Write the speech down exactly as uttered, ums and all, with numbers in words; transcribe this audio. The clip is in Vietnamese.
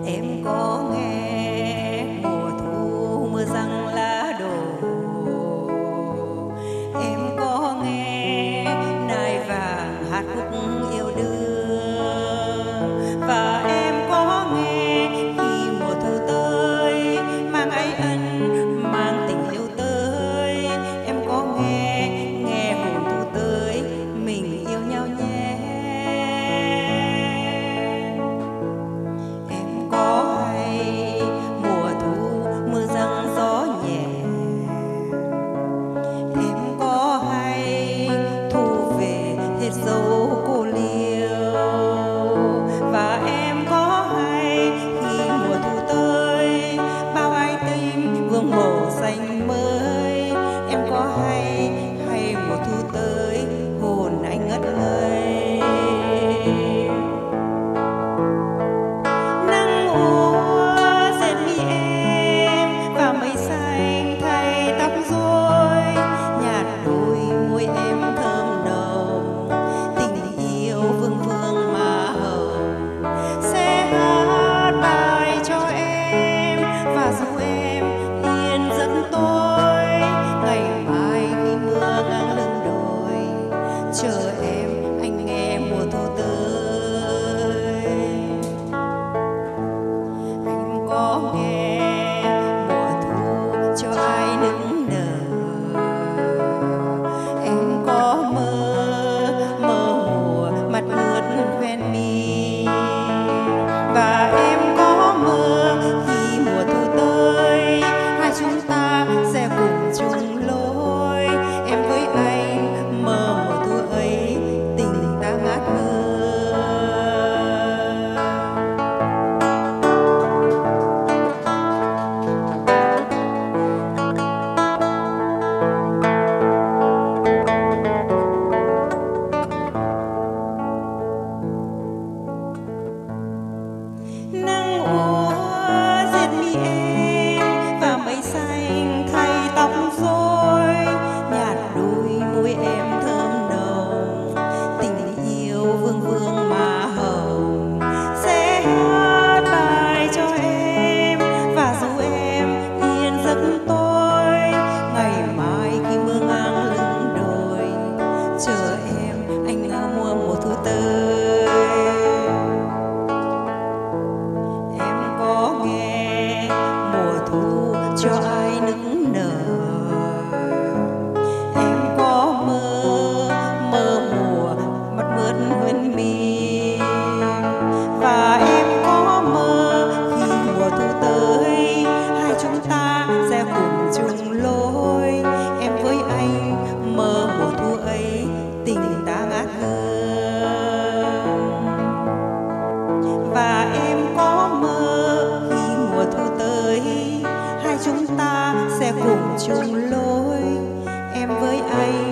Em có nghe mùa thu mưa giăng lá đổ, em có nghe nai vàng hát khúc yêu đương, và em có nghe khi mùa thu tới mang ái ân mang tình yêu tới. Em có nghe nghe hồn thu tới mình yêu nhau nhé. Em có hay mùa thu mưa giăng gió nhẹ, em có hay thu về hết dấu cô liêu, và em có hay khi mùa thu tới bao ái tình vương màu xanh mới. Em có hay hay mùa thu tới hồn anh ngất ngây. Nắng úa dệt mi em và mây xanh thay tóc rối, nhạt đôi môi em thơm nồng, tình yêu vương vương má hồng. Sẽ hát bài cho em và dù em yên giấc tối, ngày mai khi mưa ngang lưng đồi chờ em anh nghe mùa thu tới. Anh có nghe mùa thu cho ai nức nở, em có mơ mơ mùa mặt ướt ven mi, và em có mơ khi mùa thu tới hai chúng ta sẽ cùng chung lối. Em với anh mơ mùa thu ấy tình ta ngát ngơ. Nắng úa dệt mi em và mây xanh thay tóc rối, nhạt đôi môi em thơm nồng, tình yêu vương vương má hồng. Sẽ hát bài cho em và dù em yên giấc tối, ngày mai khi mưa ngang lưng đồi chờ em anh ngỡ mùa mùa thu tới. Em có nghe mùa thu cho ai nức nở, em có mơ mơ mùa mắt mướt nguyên mi, và em có mơ khi mùa thu tới hai chúng ta sẽ cùng chung lối. Em với anh mơ mùa thu ấy tình ta ngát hương, và em có mơ khi mùa thu tới hai chúng ta sẽ cùng chung lối. Em với anh